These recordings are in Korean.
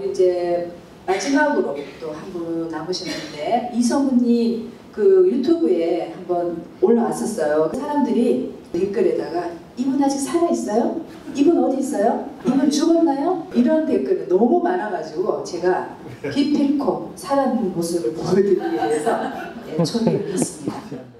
우리 이제 마지막으로 또 한 분 남으셨는데 이성훈님 그 유튜브에 한번 올라왔었어요. 사람들이 댓글에다가 이분 아직 살아있어요? 이분 어디 있어요? 이분 죽었나요? 이런 댓글이 너무 많아가지고 제가 기필코 살아있는 모습을 보여드리기 위해서 초대를 했습니다.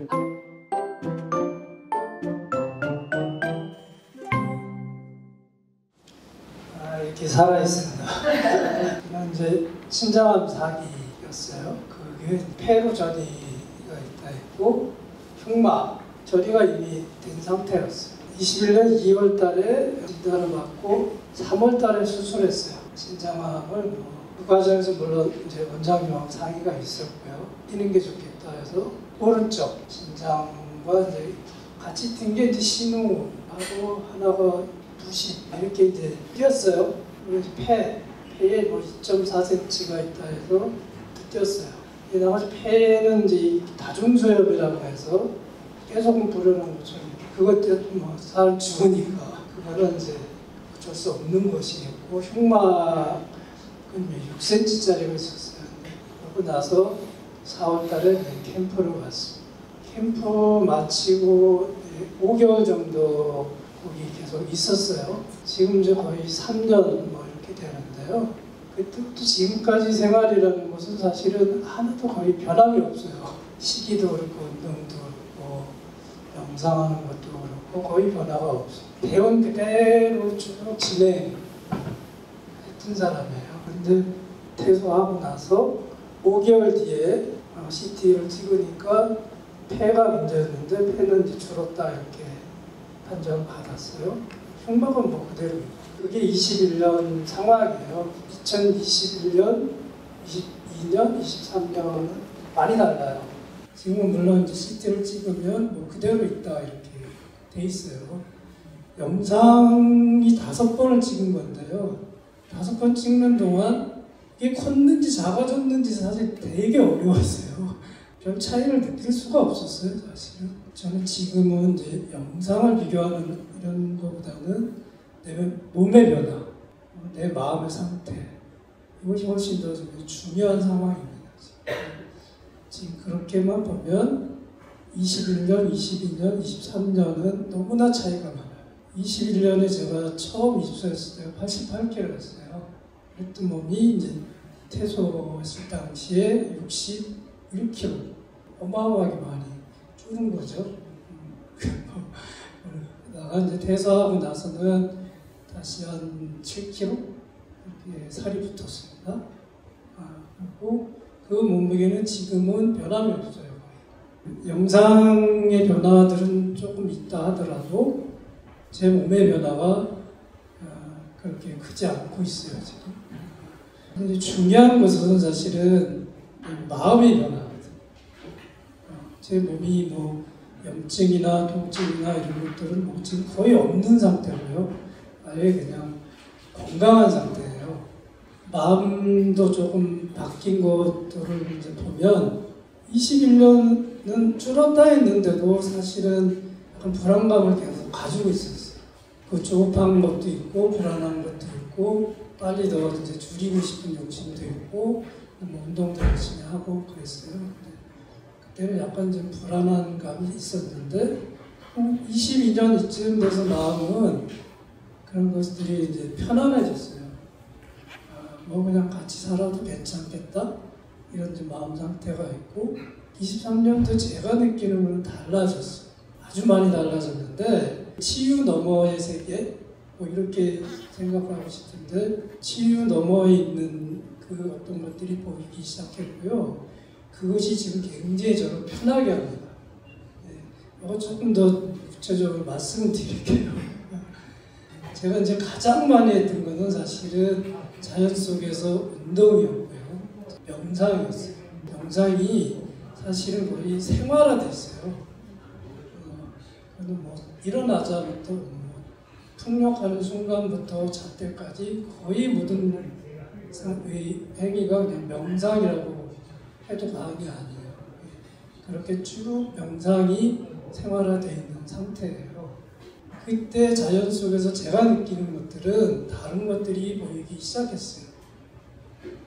이렇게 살아있습니다. 이제 신장암 사기였어요. 그게 폐로 저리가 있다 했고 흉막 저리가 이미 된 상태였어요. 21년 2월 달에 진단을 받고 3월 달에 수술했어요. 신장암을 그 과정에서 물론 이제 원장님하고 상의가 있었고요. 뛰는 게 좋겠다 해서 오른쪽 신장과 이제 같이 뛴 게 이제 신우하고 하나가 부신 이렇게 이제 뛰었어요. 그리고 폐에 뭐 2.4cm가 있다 해서 뛰었어요. 나머지 폐는 이제 다중수혈이라고 해서 계속 부르는 거죠. 그것도 뭐 사람 죽으니까 그거는 이제 어쩔 수 없는 것이었고 흉막은 6cm짜리가 있었어요. 그러고 나서 4월달에 캠프를 갔습니다. 캠프 마치고 5개월 정도 거기 계속 있었어요. 지금 이제 거의 3년 뭐 이렇게 되는데요. 그때부터 지금까지 생활이라는 것은 사실은 하나도 거의 변함이 없어요. 시기도 그렇고 운동도 그렇고 명상하는 것도 그렇고 거의 변화가 없어요. 배운 그대로 쭉 진행했던 사람이에요. 근데 퇴소하고 나서 5개월 뒤에 CT를 찍으니까 폐가 문제였는데 폐는 이제 줄었다 이렇게 판정을 받았어요. 흉막은 뭐 그대로. 그게 21년 상황이에요. 2021년, 22년, 23년은 많이 달라요. 지금은 물론 이제 CT를 찍으면 뭐 그대로 있다 이렇게 돼 있어요. 영상이 5번을 찍은 건데요. 5번 찍는 동안 이게 컸는지 작아졌는지 사실 되게 어려웠어요. 별 차이를 느낄 수가 없었어요, 사실은. 저는 지금은 이제 영상을 비교하는 이런 것보다는 내 몸의 변화, 내 마음의 상태, 이것이 훨씬 더 중요한 상황입니다. 지금 그렇게만 보면 21년, 22년, 23년은 너무나 차이가 많아요. 21년에 제가 처음 입소했을 때 88kg였어요. 그랬던 몸이 이제 퇴소했을 당시에 61kg. 어마어마하게 많이 줄은 거죠. 그러다가 이제 퇴소하고 나서는 다시 한 7kg 이렇게 살이 붙었습니다. 그리고 그 몸무게는 지금은 변함이 없어요. 영상의 변화들은 조금 있다 하더라도 제 몸의 변화가 그렇게 크지 않고 있어요, 지금. 근데 중요한 것은 사실은 마음의 변화거든요. 제 몸이 뭐 염증이나 통증이나 이런 것들은 뭐 지금 거의 없는 상태고요. 아예 그냥 건강한 상태예요. 마음도 조금 바뀐 것들을 이제 보면 21년은 줄었다 했는데도 사실은 약간 불안감을 계속 가지고 있었어요. 그 조급한 것도 있고 불안한 것도 있고 빨리 더 이제 줄이고 싶은 욕심도 있고 뭐 운동도 열심히 하고 그랬어요. 그때는 약간 좀 불안한 감이 있었는데 22년 이쯤 돼서 마음은 그런 것들이 이제 편안해졌어요. 뭐 그냥 같이 살아도 괜찮겠다 이런 이제 마음 상태가 있고 23년도 제가 느끼는 건 달라졌어요. 아주 많이 달라졌는데 치유 너머의 세계 뭐 이렇게 생각하고 싶은데 치유 너머에 있는 그 어떤 것들이 보이기 시작했고요. 그것이 지금 굉장히 저를 편하게 합니다. 이거 조금 더 구체적으로 말씀드릴게요. 제가 이제 가장 많이 했던 거는 사실은 자연 속에서 운동이었고요. 명상이었어요. 명상이 사실은 거의 생활화됐어요. 뭐 일어나자부터 풍력하는 순간부터 잘 때까지 거의 모든 행위가 그냥 명상이라고 해도 과언이 아니에요. 그렇게 쭉 명상이 생활화되어 있는 상태예요. 그때 자연 속에서 제가 느끼는 것들은 다른 것들이 보이기 시작했어요.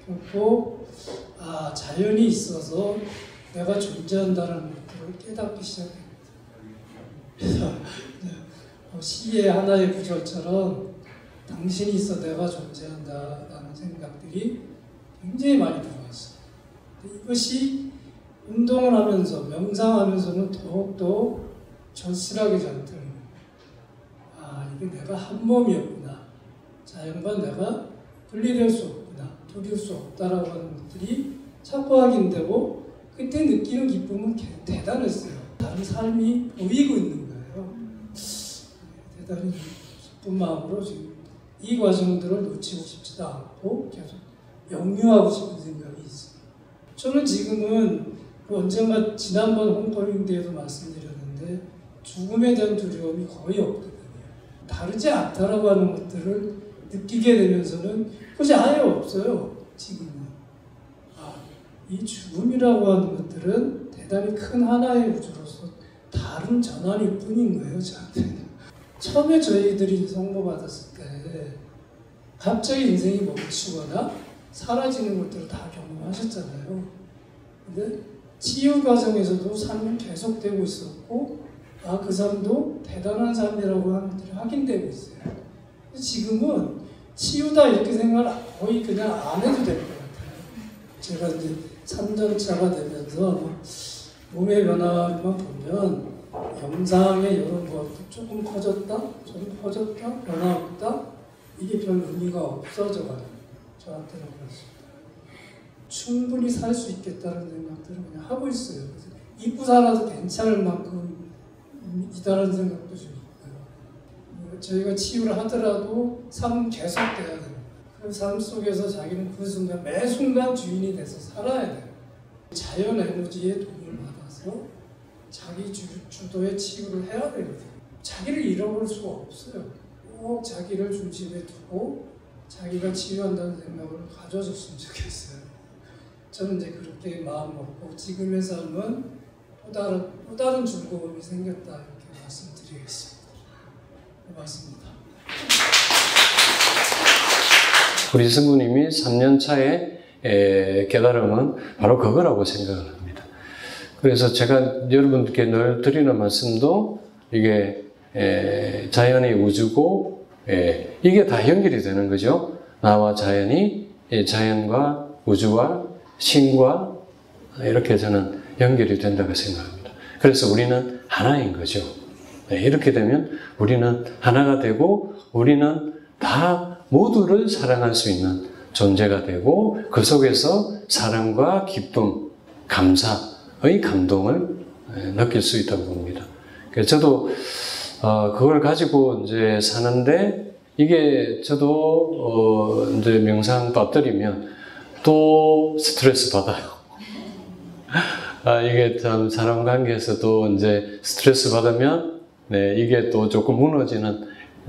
그리고 자연이 있어서 내가 존재한다는 것들을 깨닫기 시작합니다. 그래서 시의 하나의 구절처럼 당신이 있어 내가 존재한다라는 생각들이 굉장히 많이 들어왔어요. 이것이 운동을 하면서 명상하면서는 더욱더 절실하게 잘 들어요. 이게 내가 한 몸이었구나. 자연과 내가 분리될 수 없구나. 두릴 수 없다라고 하는 것들이 자꾸 확인되고 그때 느끼는 기쁨은 대단했어요. 다른 삶이 보이고 있는 거예요. 대단히 기쁜 마음으로 지금 이 과정들을 놓치고 싶지도 않고 계속 영유하고 싶은 생각이 있어요. 저는 지금은 언젠가 지난번 홈커밍 때에도 말씀드렸는데 죽음에 대한 두려움이 거의 없거든요. 다르지 않다라고 하는 것들을 느끼게 되면서는 그것이 아예 없어요. 지금은. 이 죽음이라고 하는 것들은 대단히 큰 하나의 우주로서 다른 전환일 뿐인 거예요. 저한테는. 처음에 저희들이 성모받았을 때 갑자기 인생이 멈추거나 사라지는 것들을 다 경험하셨잖아요. 근데 치유 과정에서도 삶은 계속되고 있었고 그 삶도 대단한 삶이라고 하는 것들이 확인되고 있어요. 지금은 치유다 이렇게 생각을 거의 그냥 안 해도 될 것 같아요. 제가 이제 3년차가 되면서 몸의 변화만 보면 영상의 이런 것도 조금 커졌다, 좀 커졌다, 변화 없다, 이게 별 의미가 없어져가요. 저한테는 그렇습니다. 충분히 살 수 있겠다는 생각들을 그냥 하고 있어요. 그래서 잊고 살아도 괜찮을 만큼 이다라는 생각도 좀 있고요. 저희가 치유를 하더라도 삶은 계속돼야 돼요. 그 삶 속에서 자기는 그 순간 매 순간 주인이 돼서 살아야 돼요. 자연 에너지의 도움을 받아서 자기 주도의 치유를 해야 되거든요. 자기를 잃어버릴 수가 없어요. 꼭 자기를 중심에 두고 자기가 치유한다는 생각을 가져줬으면 좋겠어요. 저는 이제 그렇게 마음 먹고 지금의 삶은 또 다른 즐거움이 생겼다 이렇게 말씀드리겠습니다. 고맙습니다. 우리 성부님이 3년 차의 깨달음은 바로 그거라고 생각을 합니다. 그래서 제가 여러분께 늘 드리는 말씀도 이게 자연이 우주고 이게 다 연결이 되는 거죠. 나와 자연이 자연과 우주와 신과 이렇게 저는 연결이 된다고 생각합니다. 그래서 우리는 하나인 거죠. 이렇게 되면 우리는 하나가 되고 우리는 다 모두를 사랑할 수 있는 존재가 되고 그 속에서 사랑과 기쁨, 감사의 감동을 느낄 수 있다고 봅니다. 그래서 저도 그걸 가지고 이제 사는데 이게 저도 이제 명상 빠뜨리면 또 스트레스 받아요. 이게 참 사람 관계에서도 이제 스트레스 받으면 이게 또 조금 무너지는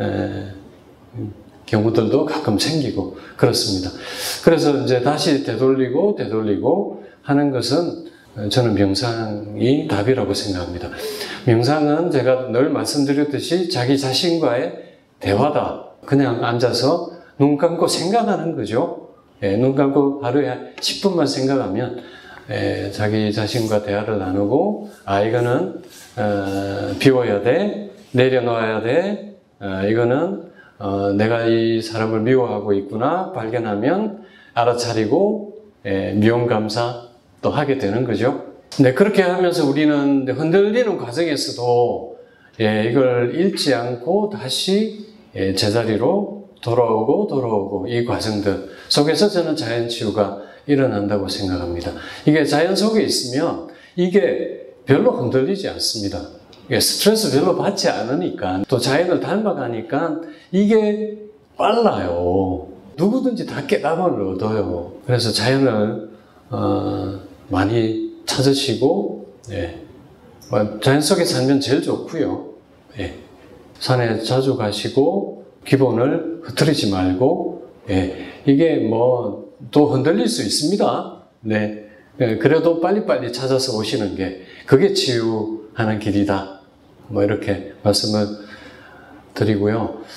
경우들도 가끔 생기고 그렇습니다. 그래서 이제 다시 되돌리고 하는 것은 저는 명상이 답이라고 생각합니다. 명상은 제가 늘 말씀드렸듯이 자기 자신과의 대화다. 그냥 앉아서 눈 감고 생각하는 거죠. 눈 감고 하루에 10분만 생각하면 자기 자신과 대화를 나누고 이거는 비워야 돼, 내려놓아야 돼, 이거는 내가 이 사람을 미워하고 있구나 발견하면 알아차리고 미움 감사 또 하게 되는 거죠. 네, 그렇게 하면서 우리는 흔들리는 과정에서도 이걸 잃지 않고 다시 제자리로 돌아오고 이 과정들 속에서 저는 자연치유가 일어난다고 생각합니다. 이게 자연 속에 있으면 이게 별로 흔들리지 않습니다. 스트레스 별로 받지 않으니까 또 자연을 닮아가니까 이게 빨라요. 누구든지 다 깨달음을 얻어요. 그래서 자연을 많이 찾으시고 자연 속에 살면 제일 좋고요. 산에 자주 가시고 기본을 흐트리지 말고 이게 뭐 또 흔들릴 수 있습니다. 그래도 빨리빨리 찾아서 오시는 게 그게 치유하는 길이다. 뭐 이렇게 말씀을 드리고요.